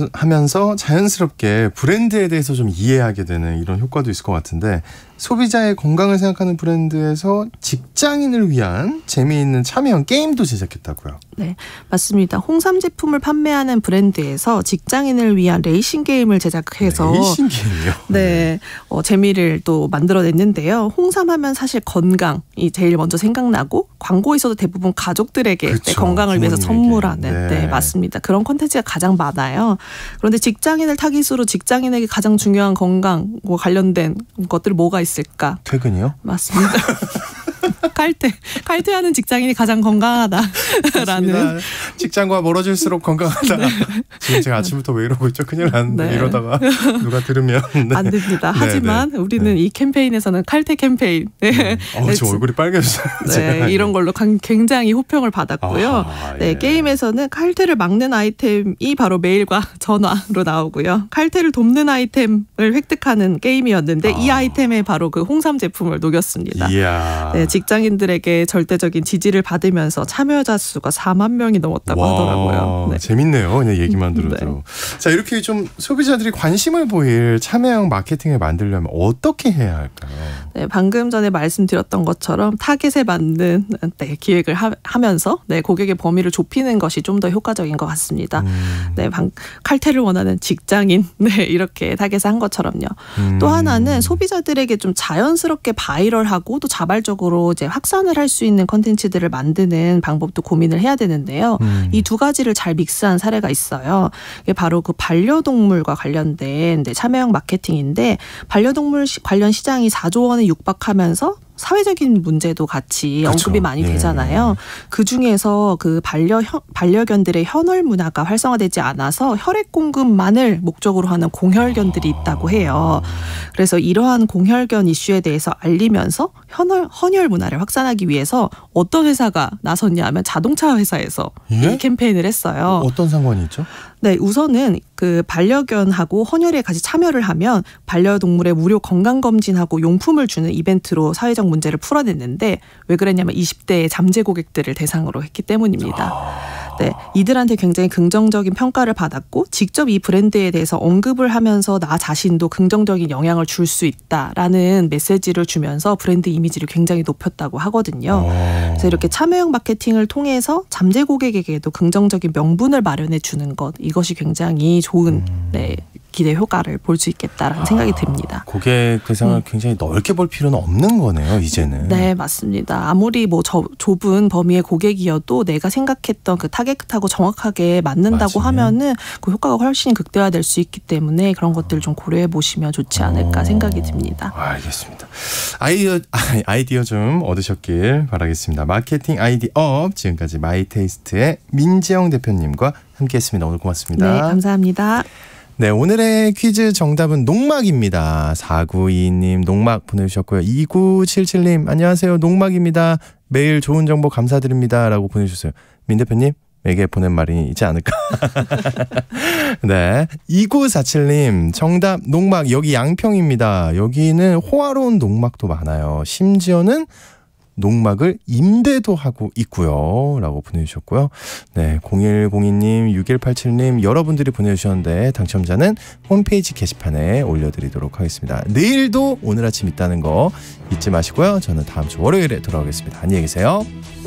참여하면서 자연스럽게 브랜드에 대해서 좀 이해하게 되는 이런 효과도 있을 것 같은데 소비자의 건강을 생각하는 브랜드에서 직장인을 위한 재미있는 참여형 게임도 제작했다고요. 네, 맞습니다. 홍삼 제품을 판매하는 브랜드에서 직장인을 위한 레이싱 게임을 제작해서 레이싱 게임이요? 네, 어, 재미를 또 만들어냈는데요. 홍삼하면 사실 건강이 제일 먼저 생각나고 광고에서도 대부분 가족들에게 그렇죠. 네, 건강을 위해서 부모님에게. 선물하는 네. 네, 맞습니다. 그런 콘텐츠가 가장 많아요. 그런데 직장인을 타깃으로 직장인에게 가장 중요한 건강과 관련된 것들 뭐가 있을까? 퇴근이요? 맞습니다. 칼퇴. 칼퇴하는 직장인이 가장 건강하다라는. 직장과 멀어질수록 건강하다. 네. 지금 제가 아침부터 왜 이러고 있죠? 큰일 났는데 네. 이러다가 누가 들으면. 네. 안 됩니다. 네, 하지만 네. 우리는 네. 이 캠페인에서는 칼퇴 캠페인. 네. 어, 저 얼굴이 빨개졌어요. 네, 이런 걸로 굉장히 호평을 받았고요. 아, 네, 예. 게임에서는 칼퇴를 막는 아이템이 바로 메일과 전화로 나오고요. 칼퇴를 돕는 아이템을 획득하는 게임이었는데 아. 이 아이템에 바로 그 홍삼 제품을 녹였습니다. 이야. 네, 직장인들에게 절대적인 지지를 받으면서 참여자 수가 사만 명이 넘었다고 와, 하더라고요. 네. 재밌네요. 그냥 얘기만 들어도. 네. 자, 이렇게 좀 소비자들이 관심을 보일 참여형 마케팅을 만들려면 어떻게 해야 할까요? 네, 방금 전에 말씀드렸던 것처럼 타겟에 맞는 네, 기획을 하, 하면서 네, 고객의 범위를 좁히는 것이 좀 더 효과적인 것 같습니다. 음. 네, 방, 칼퇴를 원하는 직장인 네, 이렇게 타겟에 한 것처럼요. 음. 또 하나는 소비자들에게 좀 자연스럽게 바이럴하고 또 자발적으로 이제 확산을 할 수 있는 컨텐츠들을 만드는 방법도 고민을 해야 되는데요. 음. 이 두 가지를 잘 믹스한 사례가 있어요. 이게 바로 그 반려동물과 관련된 네, 참여형 마케팅인데 반려동물 시, 관련 시장이 사조 원에 육박하면서 사회적인 문제도 같이 그렇죠. 언급이 많이 예. 되잖아요. 그 중에서 그 반려 반려견들의 현월 문화가 활성화되지 않아서 혈액 공급만을 목적으로 하는 공혈견들이 있다고 해요. 그래서 이러한 공혈견 이슈에 대해서 알리면서 현월 헌혈 문화를 확산하기 위해서 어떤 회사가 나섰냐 하면 자동차 회사에서 예? 이 캠페인을 했어요. 어떤 상관이 있죠? 네, 우선은 그 반려견하고 헌혈에 같이 참여를 하면 반려동물의 무료 건강검진하고 용품을 주는 이벤트로 사회적 문제를 풀어냈는데 왜 그랬냐면 이십 대의 잠재 고객들을 대상으로 했기 때문입니다. 네, 이들한테 굉장히 긍정적인 평가를 받았고 직접 이 브랜드에 대해서 언급을 하면서 나 자신도 긍정적인 영향을 줄 수 있다라는 메시지를 주면서 브랜드 이미지를 굉장히 높였다고 하거든요. 그래서 이렇게 참여형 마케팅을 통해서 잠재 고객에게도 긍정적인 명분을 마련해 주는 것 이것이 굉장히 좋은 네, 기대 효과를 볼 수 있겠다라는 아, 생각이 듭니다. 고객 대상을 음. 굉장히 넓게 볼 필요는 없는 거네요, 이제는. 네, 맞습니다. 아무리 뭐 저, 좁은 범위의 고객이어도 내가 생각했던 그 타겟하고 정확하게 맞는다고 맞으면. 하면은 그 효과가 훨씬 극대화될 수 있기 때문에 그런 것들을 좀 고려해 보시면 좋지 않을까 오. 생각이 듭니다. 알겠습니다. 아이디어, 아이디어 좀 얻으셨길 바라겠습니다. 마케팅 아이디어 지금까지 마이테이스트의 민지영 대표님과 함께했습니다. 오늘 고맙습니다. 네, 감사합니다. 네, 오늘의 퀴즈 정답은 녹막입니다. 사구이이 님 녹막 보내주셨고요. 이구칠칠 님 안녕하세요. 녹막입니다. 매일 좋은 정보 감사드립니다. 라고 보내주셨어요. 민 대표님 에게 보낸 말이 있지 않을까. 네, 이구사칠 님 정답 녹막. 여기 양평입니다. 여기는 호화로운 녹막도 많아요. 심지어는 녹막을 임대도 하고 있고요. 라고 보내주셨고요. 네, 공일공이 님, 육일팔칠 님 여러분들이 보내주셨는데 당첨자는 홈페이지 게시판에 올려드리도록 하겠습니다. 내일도 오늘 아침 있다는 거 잊지 마시고요. 저는 다음 주 월요일에 돌아오겠습니다. 안녕히 계세요.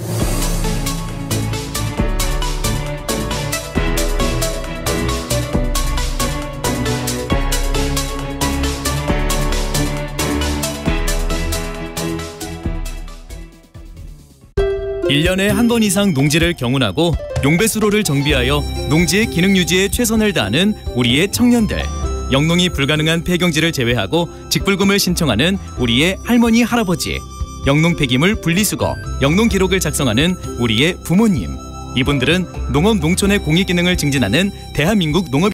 일 년에 한 번 이상 농지를 경운하고 용배수로를 정비하여 농지의 기능 유지에 최선을 다하는 우리의 청년들. 영농이 불가능한 폐경지를 제외하고 직불금을 신청하는 우리의 할머니, 할아버지. 영농 폐기물 분리수거, 영농 기록을 작성하는 우리의 부모님. 이분들은 농업 농촌의 공익 기능을 증진하는 대한민국 농업